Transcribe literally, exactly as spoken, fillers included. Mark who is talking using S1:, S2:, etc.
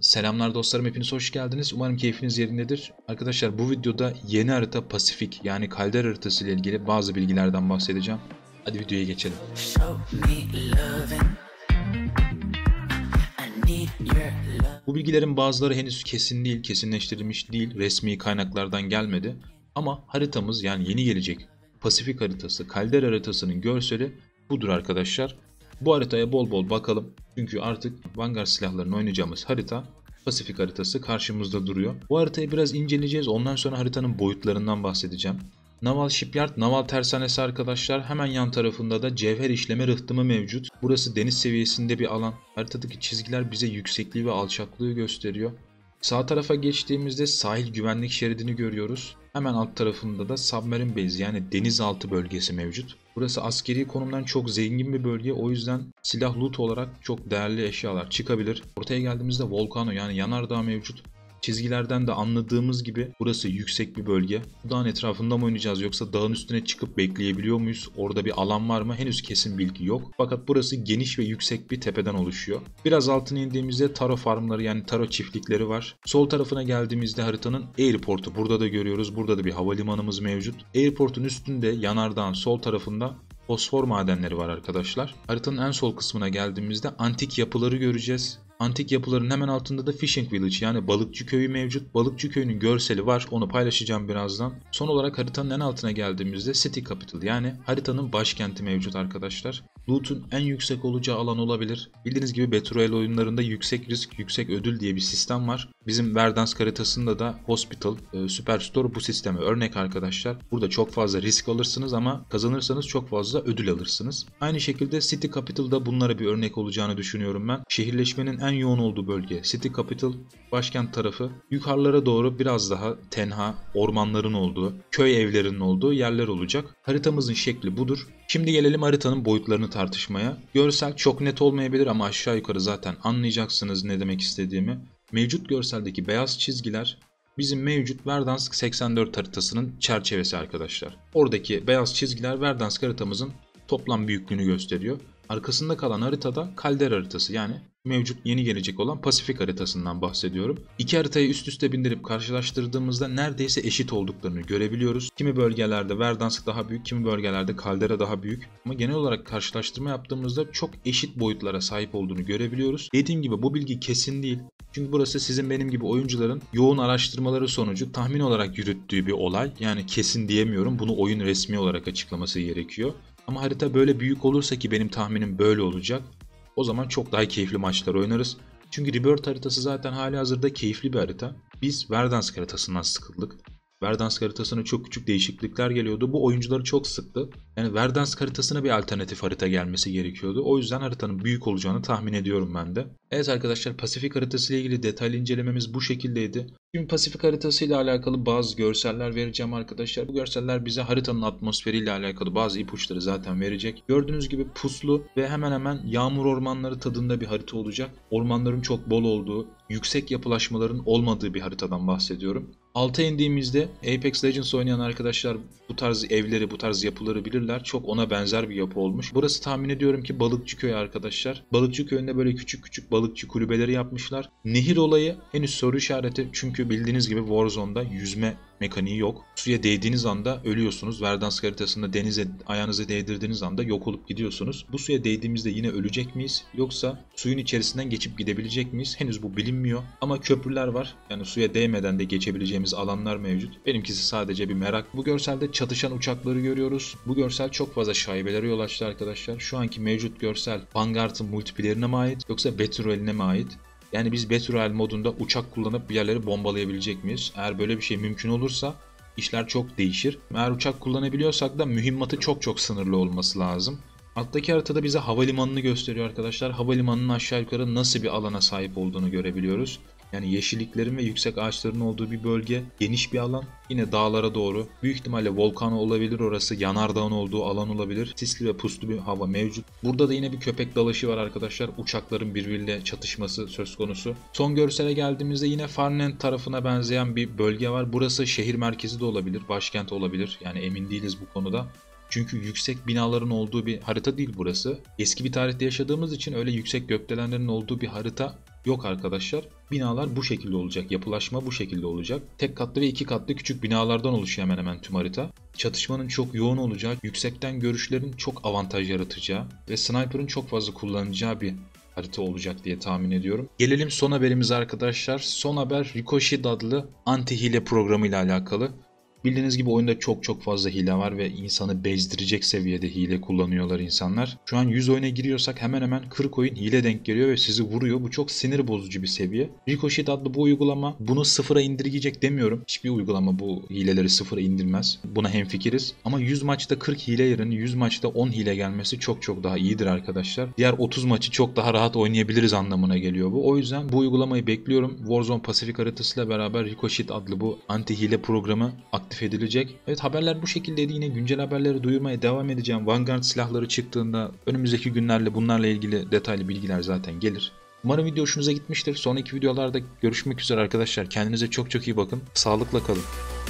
S1: Selamlar dostlarım, hepiniz hoş geldiniz. Umarım keyfiniz yerindedir. Arkadaşlar bu videoda yeni harita Pasifik yani Kalder haritası ile ilgili bazı bilgilerden bahsedeceğim. Hadi videoya geçelim. Bu bilgilerin bazıları henüz kesin değil, kesinleştirilmiş değil, resmi kaynaklardan gelmedi. Ama haritamız yani yeni gelecek Pasifik haritası, Kalder haritasının görseli budur arkadaşlar. Bu haritaya bol bol bakalım. Çünkü artık Vanguard silahlarını oynayacağımız harita Pasifik haritası karşımızda duruyor. Bu haritayı biraz inceleyeceğiz. Ondan sonra haritanın boyutlarından bahsedeceğim. Naval Shipyard, Naval Tersanesi arkadaşlar. Hemen yan tarafında da cevher işleme rıhtımı mevcut. Burası deniz seviyesinde bir alan. Haritadaki çizgiler bize yüksekliği ve alçaklığı gösteriyor. Sağ tarafa geçtiğimizde sahil güvenlik şeridini görüyoruz. Hemen alt tarafında da Submarine Base yani denizaltı bölgesi mevcut. Burası askeri konumdan çok zengin bir bölge, o yüzden silah loot olarak çok değerli eşyalar çıkabilir. Ortaya geldiğimizde Volcano yani yanardağ mevcut. Çizgilerden de anladığımız gibi burası yüksek bir bölge. Bu dağın etrafında mı oynayacağız yoksa dağın üstüne çıkıp bekleyebiliyor muyuz? Orada bir alan var mı? Henüz kesin bilgi yok. Fakat burası geniş ve yüksek bir tepeden oluşuyor. Biraz altına indiğimizde taro farmları yani taro çiftlikleri var. Sol tarafına geldiğimizde haritanın airport'u burada da görüyoruz. Burada da bir havalimanımız mevcut. Airport'un üstünde yanardağın sol tarafında fosfor madenleri var arkadaşlar. Haritanın en sol kısmına geldiğimizde antik yapıları göreceğiz. Antik yapıların hemen altında da Fishing Village yani balıkçı köyü mevcut. Balıkçı köyünün görseli var, onu paylaşacağım birazdan. Son olarak haritanın en altına geldiğimizde City Capital yani haritanın başkenti mevcut arkadaşlar. Loot'un en yüksek olacağı alan olabilir. Bildiğiniz gibi Battle Royale oyunlarında yüksek risk, yüksek ödül diye bir sistem var. Bizim Verdansk haritasında da Hospital, e, Superstore bu sisteme örnek arkadaşlar. Burada çok fazla risk alırsınız ama kazanırsanız çok fazla ödül alırsınız. Aynı şekilde City Capital'da bunlara bir örnek olacağını düşünüyorum ben. Şehirleşmenin en yoğun olduğu bölge City Capital, başkent tarafı. Yukarılara doğru biraz daha tenha, ormanların olduğu, köy evlerinin olduğu yerler olacak. Haritamızın şekli budur. Şimdi gelelim haritanın boyutlarını tartışmaya. Görsel çok net olmayabilir ama aşağı yukarı zaten anlayacaksınız ne demek istediğimi. Mevcut görseldeki beyaz çizgiler bizim mevcut Verdansk seksen dört haritasının çerçevesi arkadaşlar. Oradaki beyaz çizgiler Verdansk haritamızın toplam büyüklüğünü gösteriyor. Arkasında kalan haritada Kalder haritası yani mevcut yeni gelecek olan Pasifik haritasından bahsediyorum. İki haritayı üst üste bindirip karşılaştırdığımızda neredeyse eşit olduklarını görebiliyoruz. Kimi bölgelerde Verdansk daha büyük, kimi bölgelerde Caldera daha büyük. Ama genel olarak karşılaştırma yaptığımızda çok eşit boyutlara sahip olduğunu görebiliyoruz. Dediğim gibi bu bilgi kesin değil. Çünkü burası sizin benim gibi oyuncuların yoğun araştırmaları sonucu tahmin olarak yürüttüğü bir olay. Yani kesin diyemiyorum. Bunu oyun resmi olarak açıklaması gerekiyor. Ama harita böyle büyük olursa ki benim tahminim böyle olacak. O zaman çok daha keyifli maçlar oynarız. Çünkü Rebirth haritası zaten hali hazırda keyifli bir harita. Biz Verdansk haritasından sıkıldık. Verdansk haritasına çok küçük değişiklikler geliyordu. Bu oyuncuları çok sıktı. Yani Verdansk haritasına bir alternatif harita gelmesi gerekiyordu. O yüzden haritanın büyük olacağını tahmin ediyorum ben de. Evet arkadaşlar, Pasifik haritası ile ilgili detaylı incelememiz bu şekildeydi. Şimdi Pasifik haritası ile alakalı bazı görseller vereceğim arkadaşlar. Bu görseller bize haritanın atmosferiyle alakalı bazı ipuçları zaten verecek. Gördüğünüz gibi puslu ve hemen hemen yağmur ormanları tadında bir harita olacak. Ormanların çok bol olduğu, yüksek yapılaşmaların olmadığı bir haritadan bahsediyorum. Alta indiğimizde Apex Legends oynayan arkadaşlar bu tarz evleri, bu tarz yapıları bilirler. Çok ona benzer bir yapı olmuş. Burası tahmin ediyorum ki Balıkçı Köyü arkadaşlar. Balıkçı Köyü'nde böyle küçük küçük balıkçı kulübeleri yapmışlar. Nehir olayı henüz soru işareti çünkü bildiğiniz gibi Warzone'da yüzme mekaniği yok. Suya değdiğiniz anda ölüyorsunuz. Verdansk haritasında denize ayağınızı değdirdiğiniz anda yok olup gidiyorsunuz. Bu suya değdiğimizde yine ölecek miyiz? Yoksa suyun içerisinden geçip gidebilecek miyiz? Henüz bu bilinmiyor. Ama köprüler var. Yani suya değmeden de geçebileceğimiz alanlar mevcut. Benimkisi sadece bir merak. Bu görselde çatışan uçakları görüyoruz. Bu görsel çok fazla şaibelere yol açtı arkadaşlar. Şu anki mevcut görsel Vanguard'ın multiplayer'ine mi ait yoksa Battle Royale'ine mi ait? Yani biz Battle Royale modunda uçak kullanıp bir yerleri bombalayabilecek miyiz? Eğer böyle bir şey mümkün olursa işler çok değişir. Eğer uçak kullanabiliyorsak da mühimmatı çok çok sınırlı olması lazım. Alttaki haritada bize havalimanını gösteriyor arkadaşlar. Havalimanının aşağı yukarı nasıl bir alana sahip olduğunu görebiliyoruz. Yani yeşilliklerin ve yüksek ağaçların olduğu bir bölge, geniş bir alan. Yine dağlara doğru. Büyük ihtimalle volkan olabilir orası, yanardağın olduğu alan olabilir. Sisli ve puslu bir hava mevcut. Burada da yine bir köpek dalaşı var arkadaşlar. Uçakların birbiriyle çatışması söz konusu. Son görsele geldiğimizde yine Farnland tarafına benzeyen bir bölge var. Burası şehir merkezi de olabilir, başkent olabilir. Yani emin değiliz bu konuda. Çünkü yüksek binaların olduğu bir harita değil burası. Eski bir tarihte yaşadığımız için öyle yüksek gökdelenlerin olduğu bir harita Yok arkadaşlar. Binalar bu şekilde olacak. Yapılaşma bu şekilde olacak. Tek katlı ve iki katlı küçük binalardan oluşuyor hemen hemen tüm harita. Çatışmanın çok yoğun olacağı, yüksekten görüşlerin çok avantaj yaratacağı ve sniper'ın çok fazla kullanacağı bir harita olacak diye tahmin ediyorum. Gelelim son haberimize arkadaşlar. Son haber Ricochet adlı anti hile programı ile alakalı. Bildiğiniz gibi oyunda çok çok fazla hile var ve insanı bezdirecek seviyede hile kullanıyorlar insanlar. Şu an yüz oyuna giriyorsak hemen hemen kırk oyun hile denk geliyor ve sizi vuruyor. Bu çok sinir bozucu bir seviye. Ricochet adlı bu uygulama bunu sıfıra indirgeyecek demiyorum. Hiçbir uygulama bu hileleri sıfıra indirmez. Buna hemfikiriz. Ama yüz maçta kırk hile yerine yüz maçta on hile gelmesi çok çok daha iyidir arkadaşlar. Diğer otuz maçı çok daha rahat oynayabiliriz anlamına geliyor bu. O yüzden bu uygulamayı bekliyorum. Warzone Pasifik haritasıyla beraber Ricochet adlı bu anti hile programı aktif edilecek. Evet, haberler bu şekildeydi. Yine güncel haberleri duyurmaya devam edeceğim. Vanguard silahları çıktığında önümüzdeki günlerle bunlarla ilgili detaylı bilgiler zaten gelir. Umarım video hoşunuza gitmiştir. Sonraki videolarda görüşmek üzere arkadaşlar. Kendinize çok çok iyi bakın. Sağlıkla kalın.